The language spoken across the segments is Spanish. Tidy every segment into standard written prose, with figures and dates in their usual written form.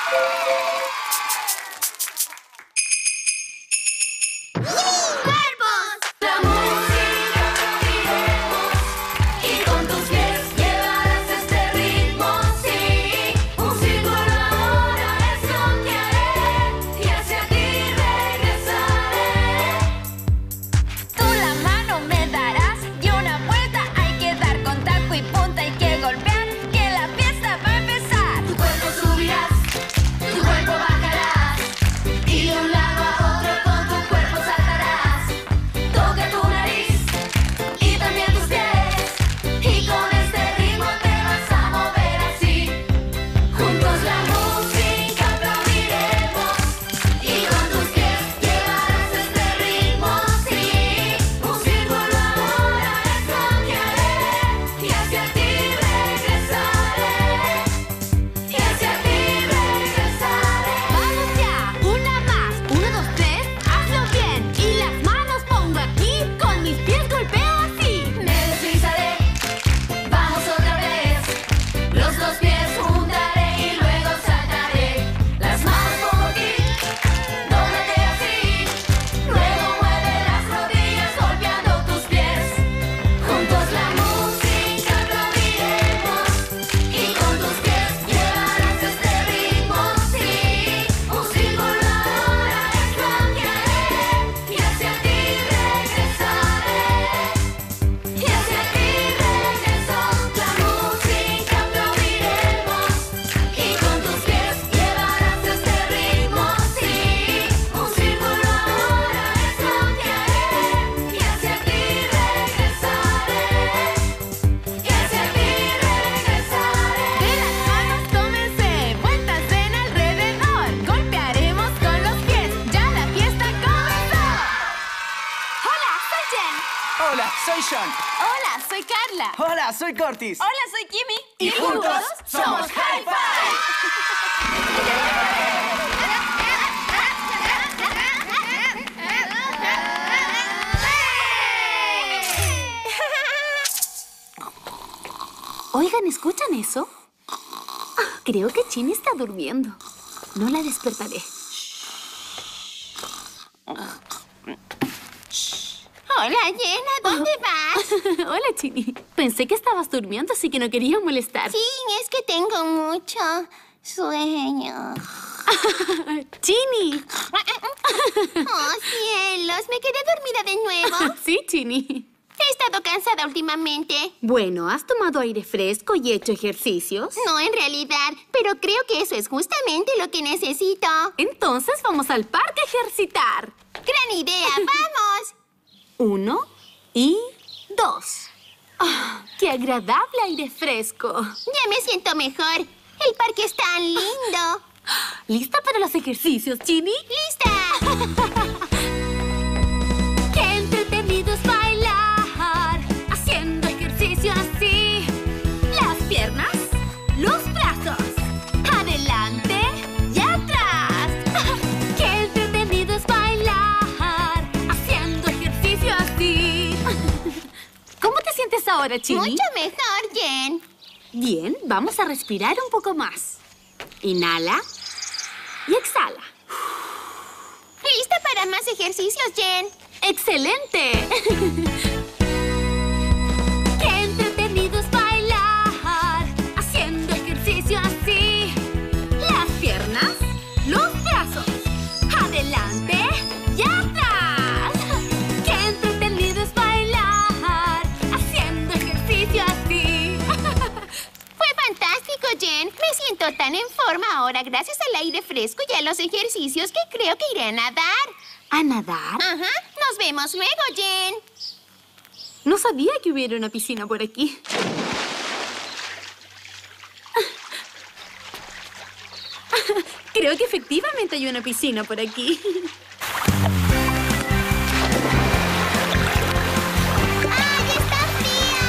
Hola, soy Carla. Hola, soy Curtis. Hola, soy Kimmy. Y juntos somos High Five. Oigan, ¿escuchan eso? Creo que Chini está durmiendo. No la despertaré. Hola, Jen, ¿a dónde vas? Hola, Chini. Pensé que estabas durmiendo, así que no quería molestar. Sí, es que tengo mucho sueño. ¡Chini! ¡Oh, cielos! ¿Me quedé dormida de nuevo? Sí, Chini. He estado cansada últimamente. Bueno, ¿has tomado aire fresco y hecho ejercicios? No, en realidad. Pero creo que eso es justamente lo que necesito. Entonces vamos al parque a ejercitar. ¡Gran idea! ¡Vamos! 1 y 2. Oh, ¡qué agradable aire fresco! Ya me siento mejor. El parque es tan lindo. ¿Lista para los ejercicios, Chini? ¡Lista! ¡Qué entretenido es bailar! Haciendo ejercicio así. Las piernas, los brazos. Adelante y atrás. ¡Qué entretenido es bailar! Haciendo ejercicio así. ¿Cómo te sientes ahora, Chini? Mucho mejor, Jen. Bien, vamos a respirar un poco más. Inhala y exhala. ¿Lista para más ejercicios, Jen? ¡Excelente! ¡Qué entretenido es bailar! Haciendo ejercicio así. Las piernas, los brazos. Adelante y atrás. ¡Qué entretenido es bailar! Haciendo ejercicio así. Fue fantástico, Jen. Me siento tan en forma ahora gracias al aire fresco y a los ejercicios que creo que iré a nadar. ¿A nadar? Ajá. Nos vemos luego, Jen. No sabía que hubiera una piscina por aquí. Creo que efectivamente hay una piscina por aquí. ¡Ay, está fría!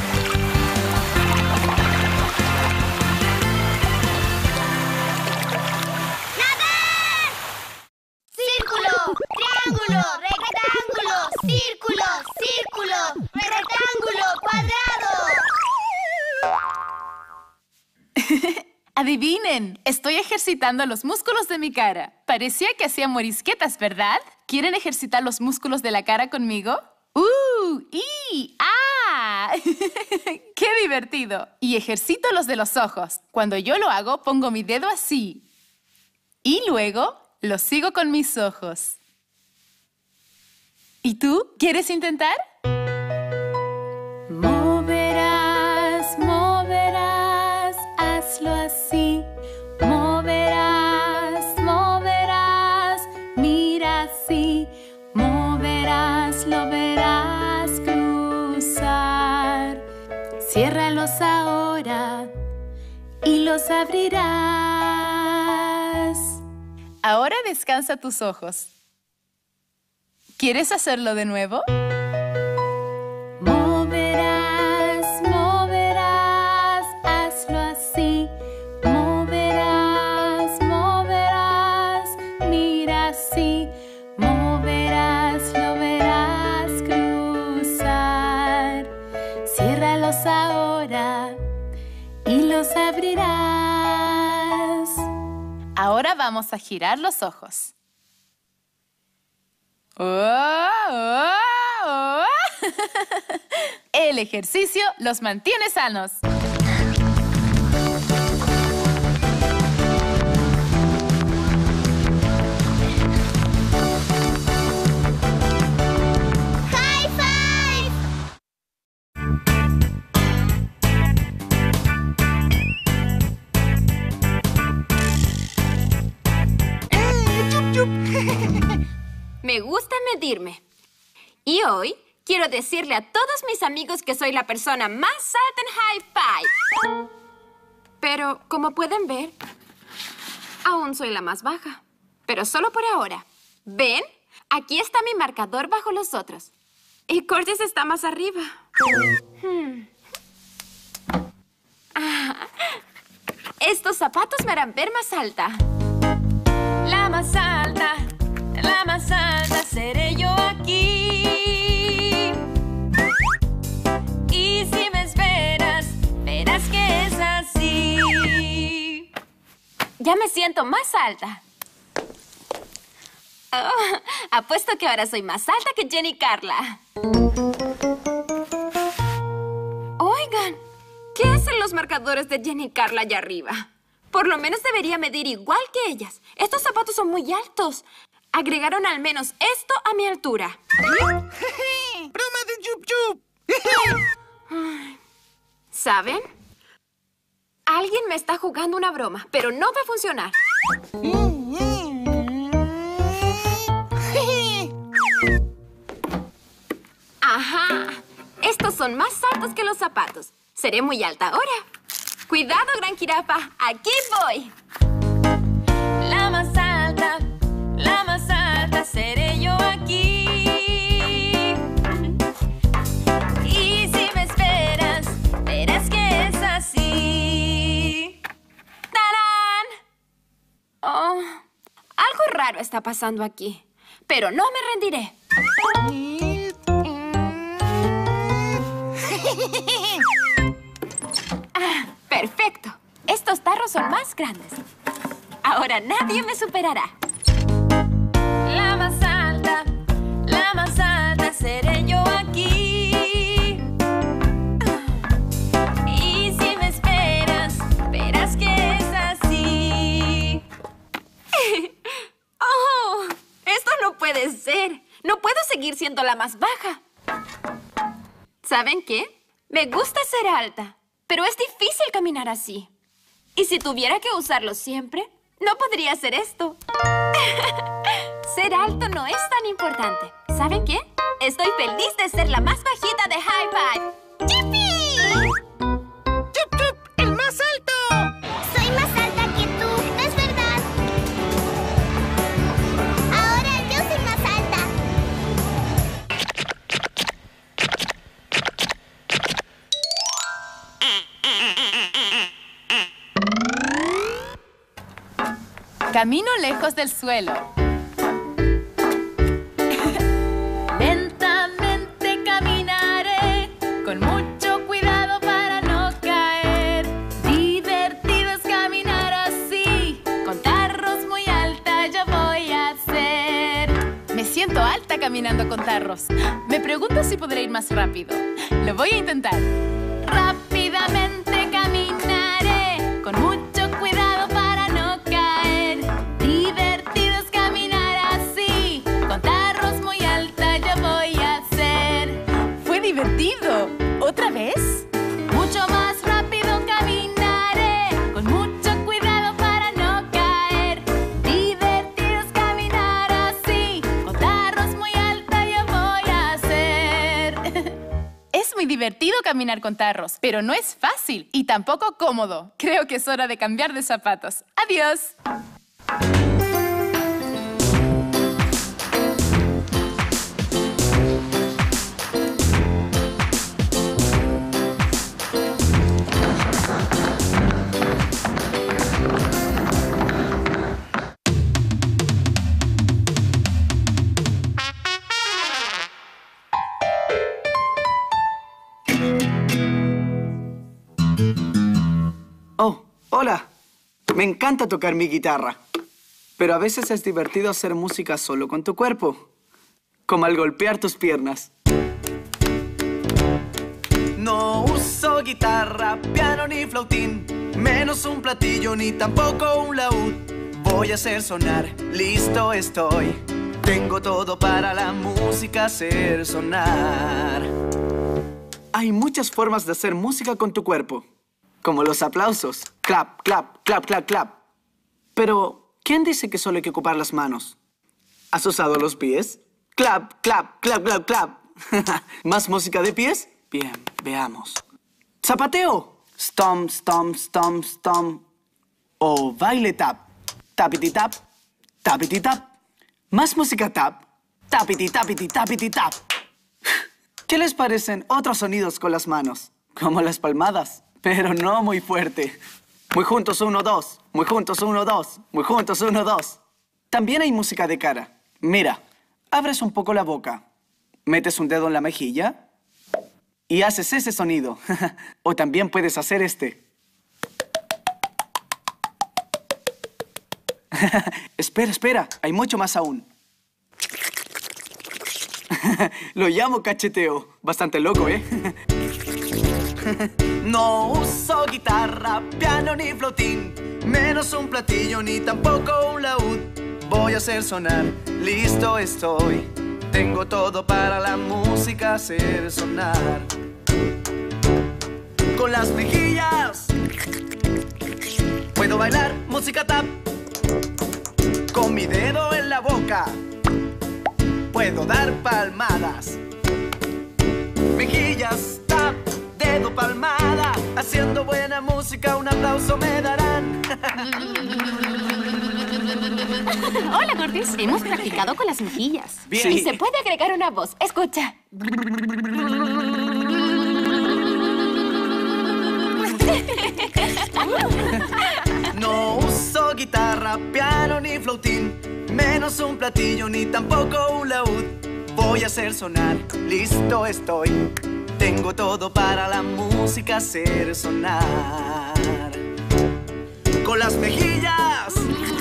¡Nadar! ¡Círculo! ¡Triángulo! ¡Rectángulo! ¡Círculo! ¡Círculo! ¡Rectángulo! ¡Cuadrado! Adivinen. Miren, estoy ejercitando los músculos de mi cara. Parecía que hacía morisquetas, ¿verdad? ¿Quieren ejercitar los músculos de la cara conmigo? ¡Ah! ¡Qué divertido! Y ejercito los de los ojos. Cuando yo lo hago, pongo mi dedo así. Y luego lo sigo con mis ojos. ¿Y tú? ¿Quieres intentar? Moverás, moverás, hazlo así. Moverás, moverás, mira así. Moverás, lo verás cruzar. Ciérralos ahora y los abrirás. Ahora descansa tus ojos. ¿Quieres hacerlo de nuevo? Moverás, moverás, hazlo así. Moverás, moverás, mira así. Moverás, lo verás cruzar. Ciérralos ahora y los abrirás. Ahora vamos a girar los ojos. El ejercicio los mantiene sanos. ¡High five! Me gusta medirme. Y hoy quiero decirle a todos mis amigos que soy la persona más alta en High Five. Pero, como pueden ver, aún soy la más baja. Pero solo por ahora. ¿Ven? Aquí está mi marcador bajo los otros. Y Curtis está más arriba. Estos zapatos me harán ver más alta. La más alta seré yo aquí. Y si me esperas, verás que es así. Ya me siento más alta. Oh, apuesto que ahora soy más alta que Jenny Carla. Oigan, ¿qué hacen los marcadores de Jenny Carla allá arriba? Por lo menos debería medir igual que ellas. Estos zapatos son muy altos. Agregaron al menos esto a mi altura. ¡Broma de Chup Chup! ¿Saben? Alguien me está jugando una broma, pero no va a funcionar. Ajá. Estos son más altos que los zapatos. Seré muy alta ahora. Cuidado, gran jirafa. Aquí voy. La más alta seré yo aquí. Y si me esperas, verás que es así. ¡Tarán! Oh, algo raro está pasando aquí, pero no me rendiré. Perfecto. Estos tarros son más grandes. Ahora nadie me superará. La más alta seré yo aquí. Y si me esperas, verás que es así. ¡Oh! Esto no puede ser. No puedo seguir siendo la más baja. ¿Saben qué? Me gusta ser alta, pero es difícil caminar así. Y si tuviera que usarlo siempre, no podría hacer esto. Ser alto no es tan importante. ¿Saben qué? Estoy feliz de ser la más bajita de High Five. ¡Yipi! ¡Chup Chup! ¡El más alto! Soy más alta que tú, es verdad. Ahora yo soy más alta. Camino lejos del suelo. Lentamente caminaré, con mucho cuidado para no caer. Divertido es caminar así. está caminando con tarros. Me pregunto si podré ir más rápido. Lo voy a intentar. Rápidamente caminaré, con mucho cuidado para no caer. Divertido es caminar así, con tarros muy alta yo voy a hacer. ¡Fue divertido! ¿Otra vez? Mucho más rápido caminaré, con mucho cuidado para no caer. Divertido es caminar así, con tarros muy alta yo voy a hacer. Es muy divertido caminar con tarros, pero no es fácil y tampoco cómodo. Creo que es hora de cambiar de zapatos. ¡Adiós! Oh, hola. Me encanta tocar mi guitarra. Pero a veces es divertido hacer música solo con tu cuerpo. Como al golpear tus piernas. No uso guitarra, piano ni flautín. Menos un platillo ni tampoco un laúd. Voy a hacer sonar, listo estoy. Tengo todo para la música hacer sonar. Hay muchas formas de hacer música con tu cuerpo. Como los aplausos. Clap, clap, clap, clap, clap. Pero, ¿quién dice que solo hay que ocupar las manos? ¿Has usado los pies? Clap, clap, clap, clap, clap. ¿Más música de pies? Bien, veamos. ¡Zapateo! Stomp, stomp, stomp, stomp. O baile tap. Tapiti tap, tapiti tap. Más música tap. Tapiti, tapiti, tapiti tap. ¿Qué les parecen otros sonidos con las manos? Como las palmadas. Pero no muy fuerte. Muy juntos, 1, 2. Muy juntos, 1, 2. Muy juntos, 1, 2. También hay música de cara. Mira, abres un poco la boca. Metes un dedo en la mejilla y haces ese sonido. O también puedes hacer este. Espera, espera. Hay mucho más aún. Lo llamo cacheteo. Bastante loco, ¿eh? No uso guitarra, piano ni flautín. Menos un platillo ni tampoco un laúd. Voy a hacer sonar, listo estoy. Tengo todo para la música hacer sonar. Con las mejillas puedo bailar música tap. Con mi dedo en la boca puedo dar palmadas. Mejillas tap, dedo palmada. Haciendo buena música un aplauso me darán. Hola, Curtis. Hemos practicado con las mejillas. Bien. Y se puede agregar una voz. Escucha. No uso guitarra, piano ni flautín. Menos un platillo ni tampoco un laúd. Voy a hacer sonar, listo estoy. Tengo todo para la música hacer sonar. Con las mejillas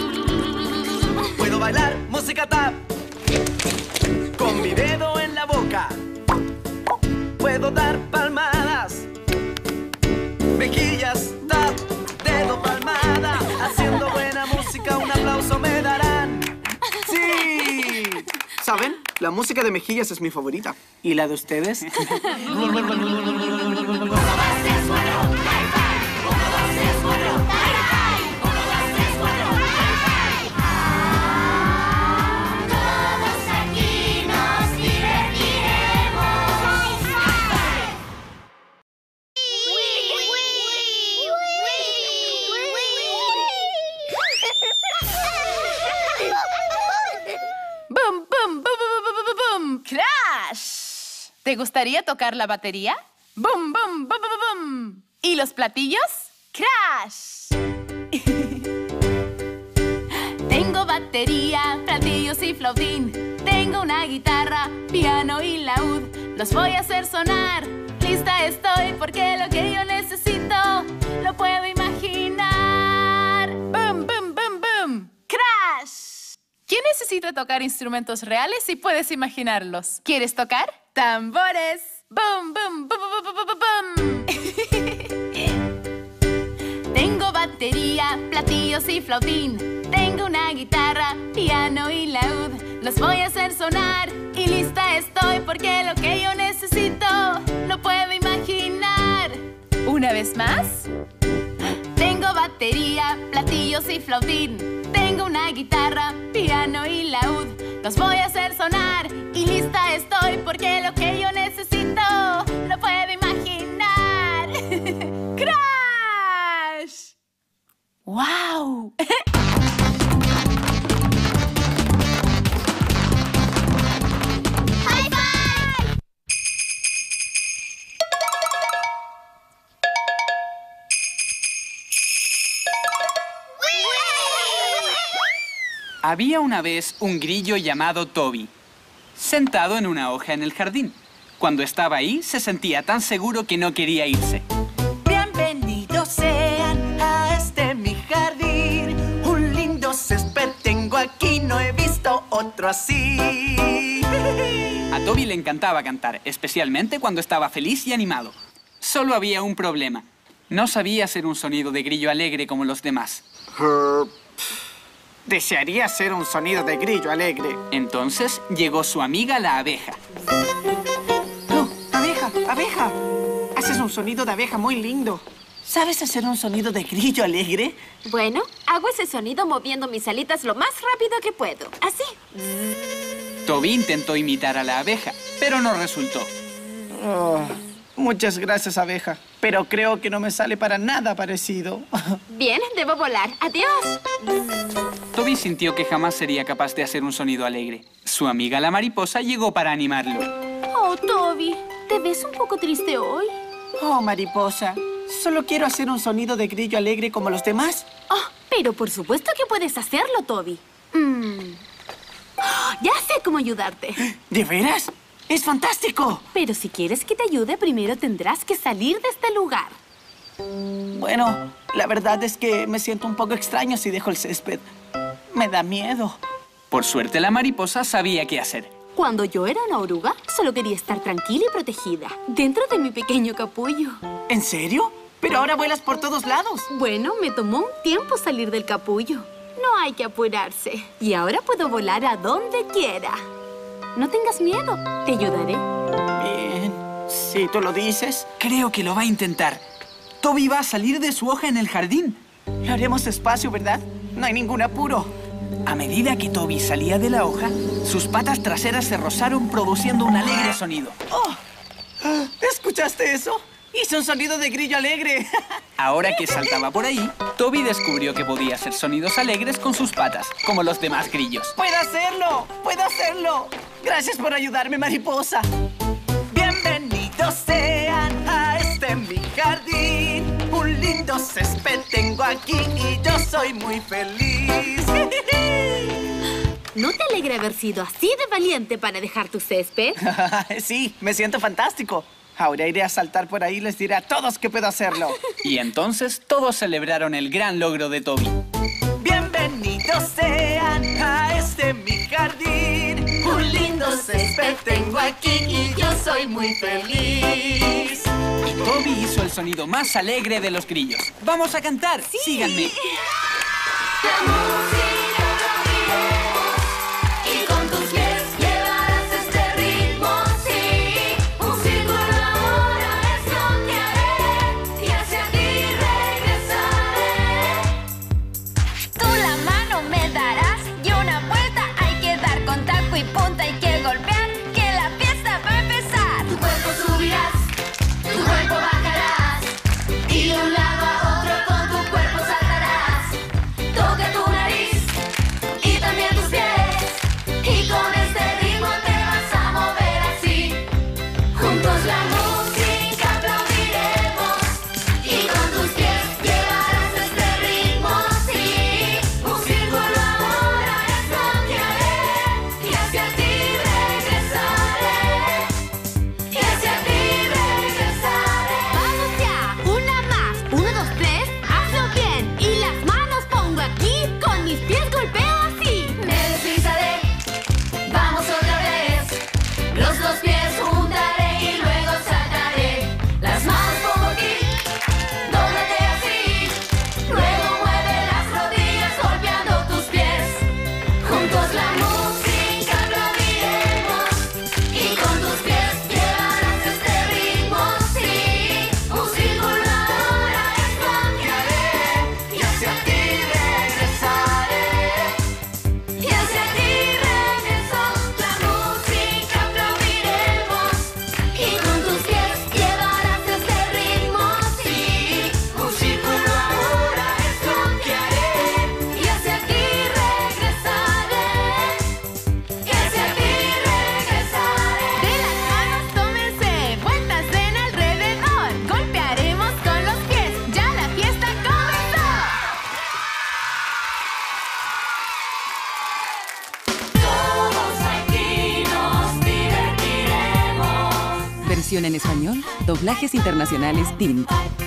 puedo bailar música tap. Con mi dedo en la boca puedo dar palmadas. Mejillas tap, dedo palmada. Haciendo buena música un aplauso me darán. ¡Sí! ¿Saben? La música de mejillas es mi favorita. ¿Y la de ustedes? ¡Bum, bum, bum, bum, bum, bum, bum! ¡Crash! ¿Te gustaría tocar la batería? ¡Bum, bum, bum, bum, bum! ¿Y los platillos? ¡Crash! Tengo batería, platillos y flautín. Tengo una guitarra, piano y laúd. Los voy a hacer sonar. Lista estoy porque lo que yo necesito lo puedo imaginar. ¡Bum, bum, bum, bum! ¡Crash! ¿Quién necesita tocar instrumentos reales si puedes imaginarlos. ¿Quieres tocar? ¡Tambores! ¡Bum, bum, bum, bum, bum, bum, bum! Tengo batería, platillos y flautín. Tengo una guitarra, piano y laúd. Los voy a hacer sonar y lista estoy, porque lo que yo necesito lo puedo imaginar. Una vez más. Tengo batería, platillos y flautín. Tengo una guitarra, piano y laúd. Los voy a hacer sonar y lista estoy, porque lo que yo necesito lo puedo imaginar. ¡Crash! ¡Wow! ¡High five! Había una vez un grillo llamado Toby, sentado en una hoja en el jardín. Cuando estaba ahí, se sentía tan seguro que no quería irse. Bienvenidos sean a este mi jardín. Un lindo césped tengo aquí, no he visto otro así. A Toby le encantaba cantar, especialmente cuando estaba feliz y animado. Solo había un problema. No sabía hacer un sonido de grillo alegre como los demás. Desearía hacer un sonido de grillo alegre. Entonces llegó su amiga la abeja. ¡Oh, abeja, abeja! Haces un sonido de abeja muy lindo. ¿Sabes hacer un sonido de grillo alegre? Bueno, hago ese sonido moviendo mis alitas lo más rápido que puedo. Así. Toby intentó imitar a la abeja, pero no resultó. Oh, muchas gracias, abeja. Pero creo que no me sale para nada parecido. Bien, debo volar. Adiós. Toby sintió que jamás sería capaz de hacer un sonido alegre. Su amiga la mariposa llegó para animarlo. Oh, Toby, ¿te ves un poco triste hoy? Oh, mariposa. Solo quiero hacer un sonido de grillo alegre como los demás. Oh, pero por supuesto que puedes hacerlo, Toby. Ya sé cómo ayudarte. ¿De veras? ¡Es fantástico! Pero si quieres que te ayude, primero tendrás que salir de este lugar. Bueno, la verdad es que me siento un poco extraño si dejo el césped. Me da miedo. Por suerte, la mariposa sabía qué hacer. Cuando yo era una oruga, solo quería estar tranquila y protegida, dentro de mi pequeño capullo. ¿En serio? Pero ahora vuelas por todos lados. Bueno, me tomó un tiempo salir del capullo. No hay que apurarse. Y ahora puedo volar a donde quiera. No tengas miedo, te ayudaré. Bien, si tú lo dices. Creo que lo va a intentar. Toby va a salir de su hoja en el jardín. Lo haremos despacio, ¿verdad? No hay ningún apuro. A medida que Toby salía de la hoja, sus patas traseras se rozaron produciendo un alegre sonido. ¡Oh! ¿Escuchaste eso? Hice un sonido de grillo alegre. Ahora que saltaba por ahí, Toby descubrió que podía hacer sonidos alegres con sus patas, como los demás grillos. ¡Puedo hacerlo! ¡Puedo hacerlo! Gracias por ayudarme, mariposa. Bienvenidos sean a este mi jardín. Un lindo césped tengo aquí y yo soy muy feliz. ¿No te alegra haber sido así de valiente para dejar tu césped? Sí, me siento fantástico. Ahora iré a saltar por ahí y les diré a todos que puedo hacerlo. Y entonces todos celebraron el gran logro de Toby. Bienvenidos sean a este mi jardín. Un lindo césped tengo aquí y yo soy muy feliz. Y Toby hizo el sonido más alegre de los grillos. ¡Vamos a cantar! Sí. ¡Síganme! Y con tus pies llevarás este ritmo, sí. Un círculo ahora es lo que haré y hacia ti regresaré. Tú la mano me darás y una vuelta hay que dar con taco y punta, hay que golpear, que la fiesta va a empezar. Tu cuerpo subirás, tu cuerpo bajarás y de un lado a otro con tu cuerpo saltarás. Toca tu nariz. versión en español, Doblajes Internacionales DIN.